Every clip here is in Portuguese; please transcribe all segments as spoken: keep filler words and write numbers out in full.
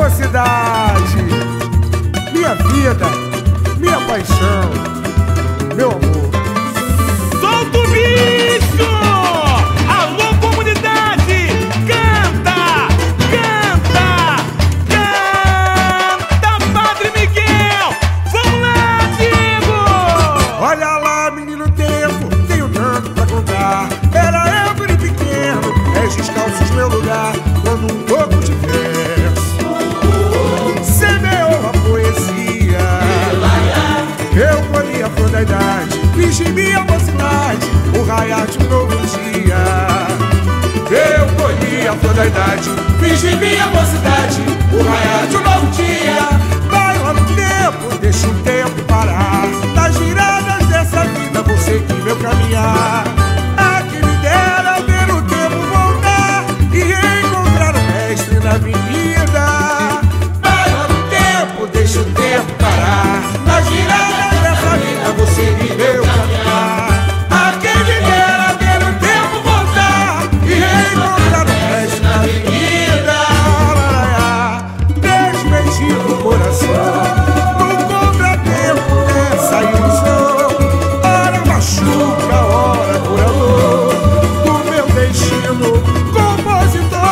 mocidade, minha vida, minha paixão, meu amor. Solta o bicho! Alô, comunidade! Canta! Canta! Canta, Padre Miguel! Vamos lá, Diego! Olha lá, menino tempo, tenho tanto pra contar. Era eu guri pequeno, és descalços meu lugar, quando um pouco de verso semeou a poesia. Eu colhi a flor da idade, fiz de minha mocidade o raiar de um novo dia. Eu colhi a flor da idade, fiz de minha mocidade o raiar de um novo dia. Vai lá no tempo, deixa o tempo parar. Nas viradas dessa vida vou seguir meu caminhar. Ah, que me dera ver o tempo voltar e encontrar o mestre na avenida. Vai lá no tempo, deixa o tempo parar. Nas viradas dessa vida vou seguir meu caminhar. Ah, que me dera ver o tempo voltar e encontrar o mestre na avenida. Desmexi o coração no contratempo dessa ilusão. Ora machuca, ora curador do meu destino, compositor.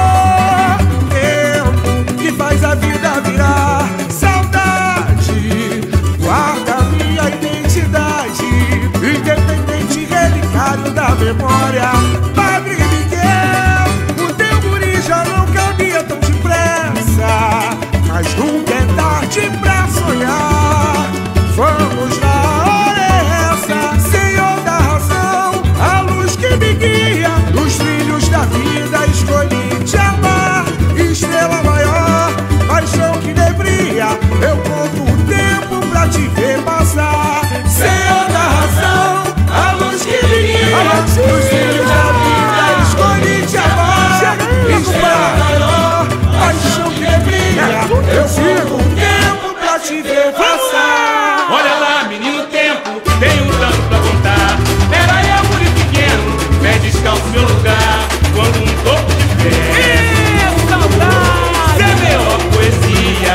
Tempo que faz a vida virar saudade, guarda minha identidade, independente relicário da memória. Padre Miguel, o teu guri já não caminha tão depressa, mas nunca é tarde pra sonhar. Vamos lá, hora é essa, Senhor da razão, a luz que me guia, nos trilhos da vida escolhi te amar. Estrela maior, paixão que debria, eu conto o tempo pra te ver passar. Senhor da razão, a luz que me guia, nos trilhos da vida escolhi te amar. Estrela maior, paixão que debria, eu sigo o tempo pra te ver passar. Olha lá, menino tempo, tenho tanto pra contar. Era eu, guri pequeno, pé descalço meu lugar, quando um topo de fé saudade semeou a poesia.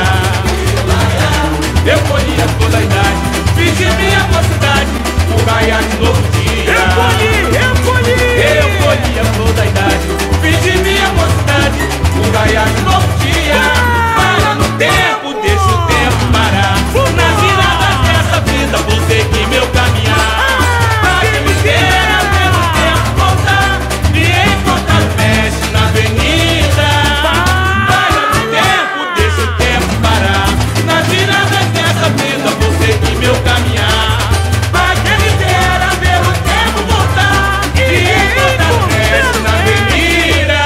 Eu colhi a flor da idade, fiz de minha mocidade o raiar de novo dia. Eu colhi, eu colhi, eu colhi a flor da idade, fiz de minha mocidade o raiar de novo dia. Para no tempo, deixa o tempo parar. Na virada dessa vida vou seguir meu caminhar. Pra que me dera ver o tempo voltar e encontrar o mestre na avenida. Para no tempo, deixa o tempo parar. Na virada dessa vida vou seguir meu caminhar. Pra que me dera ver o tempo voltar e encontrar o mestre na avenida.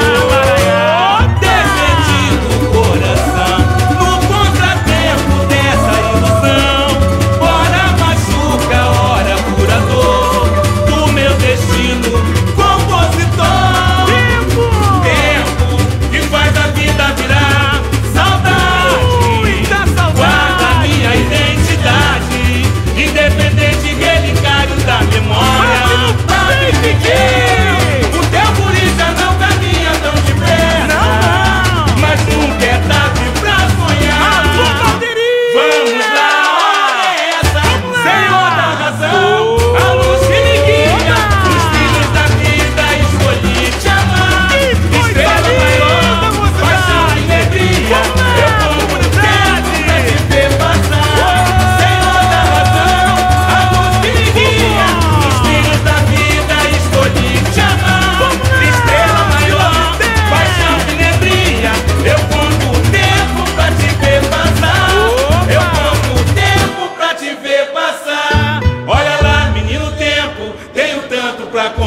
Defendido o coração no contratempo dessa ilusão. Ora machuca, ora curador do meu destino, compositor. Tempo, tempo que faz a vida virar saudade, muita saudade. Guarda minha identidade, independente relicário da memória. Padre Miguel, o teu guri já não caminha tão depressa, mas nunca é tarde pra sonhar. Vamos lá, hora é essa, Senhor da razão, a luz que me guia, nos trilhos da vida escolhi te amar. Estrela maior, paixão e alegria, eu como no tempo pra te ver passar. Senhor da razão, a luz que me guia, nos trilhos da vida escolhi te amar. Estrela maior, paixão e alegria, eu conto o tempo pra te ver passar. Eu conto o tempo pra te ver passar. Olha lá, menino tempo, tenho tanto pra contar.